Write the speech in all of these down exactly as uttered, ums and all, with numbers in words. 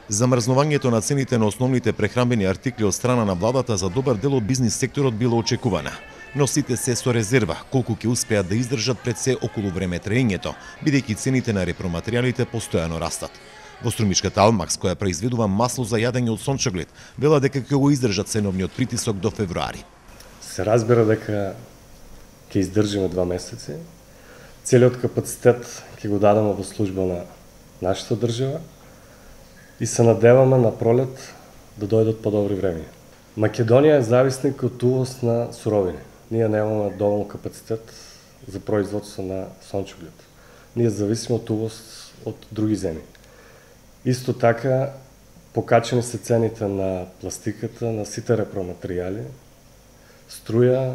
Замрзнувањето на цените на основните прехранбени артикли од страна на владата за добар дел од бизнис секторот било очекувана. Но сите се со резерва колку ќе успеат да издржат пред се околу време траењето, бидејќи цените на репроматеријалите постојано растат. Во струмичката Алмакс, која произведува масло за јадење од сончоглед, вела дека ќе го издржат ценовниот притисок до февруари. Се разбира дека ќе издржиме два месеци. Целиот капацитет ќе го дадеме во служба на нашата држава и се надеваме на пролет да дојдат подобри времења. Македонија е зависник од увоз на суровини. Ние немаме доволно капацитет за производство на сончоглед. Ние зависиме од увоз од други земји. Исто така, покачени се цените на пластиката, на сите репроматеријали, струја,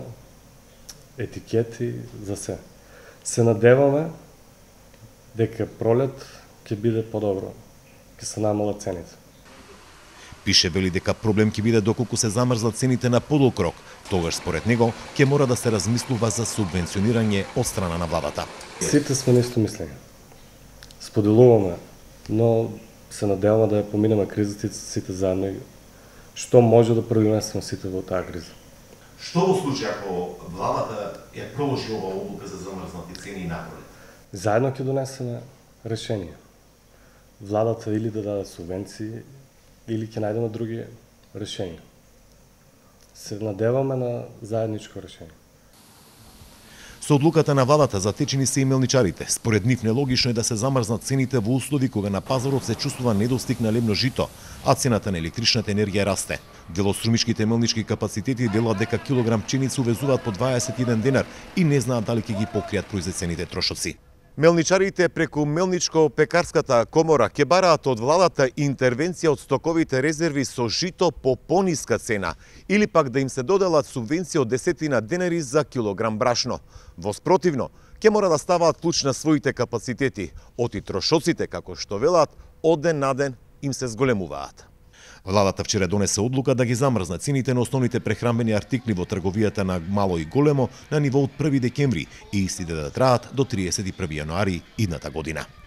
етикети, за се. Се надеваме дека пролет ќе биде подобро, ќе се намалат цените. Пише вели дека проблем ќе биде доколку се замрзлат цените на подолг рок, тогаш според него ќе мора да се размислува за субвенционирање од страна на владата. Сите сме на исто мислење. Споделуваме, но се надеваме да ја поминеме кризата сите заедно, што може да предонесеме сите во таа криза. Што во случај ако владата ја проложи ова одлука за замрзнати цени и напролет? Заедно ќе донесеме решение. Владата или да даде субвенции, или ќе најдеме други решенија. Се надеваме на заедничко решение. Со одлуката на владата затечени се и мелничарите. Според нив нелогично е да се замрзнат цените во услови кога на пазарот се чувствува недостиг на лебно жито, а цената на електричната енергија расте. Дел од струмичките мелнички капацитети делат дека килограм пченица увезуваат по дваесет и еден денар и не знаат дали ќе ги покријат произведените трошоци. Мелничарите преку Мелничко-пекарската комора ќе бараат од владата интервенција од стоковите резерви со жито по пониска цена или пак да им се доделат субвенција од десетина денари за килограм брашно. Во спротивно, ќе мора да ставаат клуч на своите капацитети, оти трошоците, како што велат, од ден на ден им се зголемуваат. Владата вчера донесе одлука да ги замрзна цените на основните прехранбени артикли во трговијата на мало и големо на ниво од први декември и истите да траат до триесет и први јануари идната година.